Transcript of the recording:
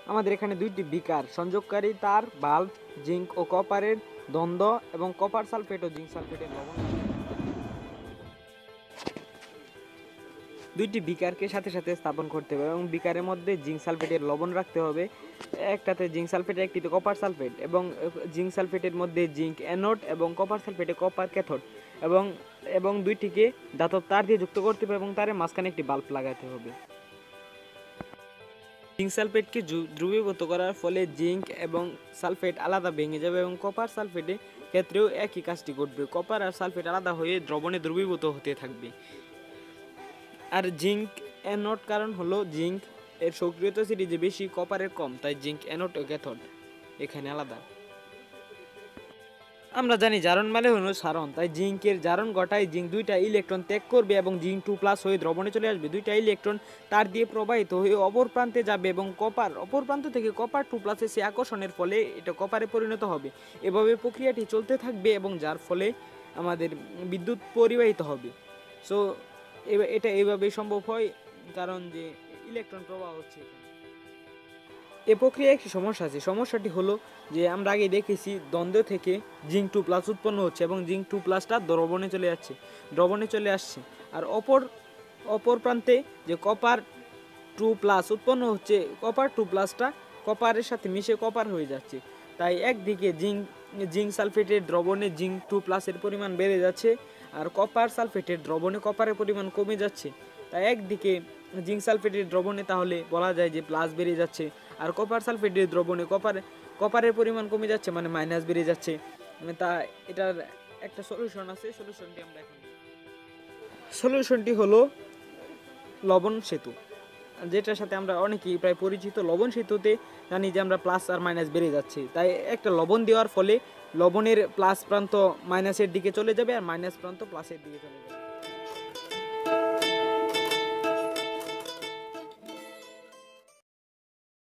আমাদের এখানে দুইটি বিকার, সংযোগকারী তার, বাল্ব, জিঙ্ক ও কপারের দ্বন্দ্ব এবং কপার সালফেট ও জিঙ্ক সালফেটের লবণ। দুইটি বিকারকে সাথে সাথে স্থাপন করতে হবে এবং বিকারের মধ্যে জিঙ্ক সালফেটের লবণ রাখতে হবে। একটাতে জিঙ্ক সালফেট, একটিতে কপার সালফেট, এবং জিঙ্ক সালফেটের মধ্যে জিঙ্ক অ্যানোড এবং কপার সালফেটে কপার ক্যাথোড, এবং এবং দুইটিকে ধাতব তার দিয়ে যুক্ত করতে হবে এবং তারের মাঝখানে একটি বাল্ব লাগাতে হবে। জিঙ্ক সালফেটকে দ্রবীভূত করার ফলে জিঙ্ক এবং সালফেট আলাদা ভেঙে যাবে এবং কপার সালফেটের ক্ষেত্রেও একই কাজটি ঘটবে। কপার আর সালফেট আলাদা হয়ে দ্রবণে দ্রবীভূত হতে থাকবে। আর জিঙ্ক অ্যানোড কারণ হলো জিঙ্ক এর সক্রিয়তা সিরিজে বেশি, কপারের কম, তাই জিঙ্ক অ্যানোড ও ক্যাথোড এখানে আলাদা। আমরা জানি জারণ মানে হলো সারণ, তাই জিঙ্কের জারণ ঘটায় জিঙ্ক দুইটা ইলেকট্রন ত্যাগ করবে এবং জিঙ্ক 2+ হয়ে দ্রবণে চলে আসবে। দুইটা ইলেকট্রন তার দিয়ে প্রবাহিত হয়ে অপর প্রান্তে যাবে এবং কপার অপর প্রান্ত থেকে কপার 2+ সে আকর্ষণের ফলে এটা কপারে পরিণত হবে। এভাবে প্রক্রিয়াটি চলতে থাকবে এবং যার ফলে আমাদের বিদ্যুৎ পরিবাহিত হবে। সো এটা এইভাবেই সম্ভব হয়, কারণ যে ইলেকট্রন প্রবাহ হচ্ছে। এ প্রক্রিয়ায় একটি সমস্যা আছে। সমস্যাটি হলো যে আমরা আগে দেখেছি দ্বন্দ্ব থেকে জিঙ্ক 2+ উৎপন্ন হচ্ছে এবং জিঙ্ক 2+টা দ্রবণে চলে আসছে। আর অপর প্রান্তে যে কপার 2+ উৎপন্ন হচ্ছে, কপার 2+টা কপারের সাথে মিশে কপার হয়ে যাচ্ছে। তাই একদিকে জিঙ্ক সালফেটের দ্রবণে জিঙ্ক 2+ এর পরিমাণ বেড়ে যাচ্ছে আর কপার সালফেটের দ্রবণে কপারের পরিমাণ কমে যাচ্ছে। তাই একদিকে জিঙ্ক সালফেটের দ্রবণে তাহলে বলা যায় যে প্লাস বেড়ে যাচ্ছে, আর কপার সালফেটের দ্রবণে কপারের পরিমাণ কমে যাচ্ছে, মানে মাইনাস বেড়ে যাচ্ছে। তা এটার একটা সলিউশন আছে। সলিউশনটি হলো লবণ সেতু, যেটার সাথে আমরা অনেকেই প্রায় পরিচিত। লবণ সেতুতে জানি যে আমরা প্লাস আর মাইনাস বেড়ে যাচ্ছে, তাই একটা লবণ দেওয়ার ফলে লবণের প্লাস প্রান্ত মাইনাসের দিকে চলে যাবে আর মাইনাস প্রান্ত প্লাসের দিকে চলে যাবে।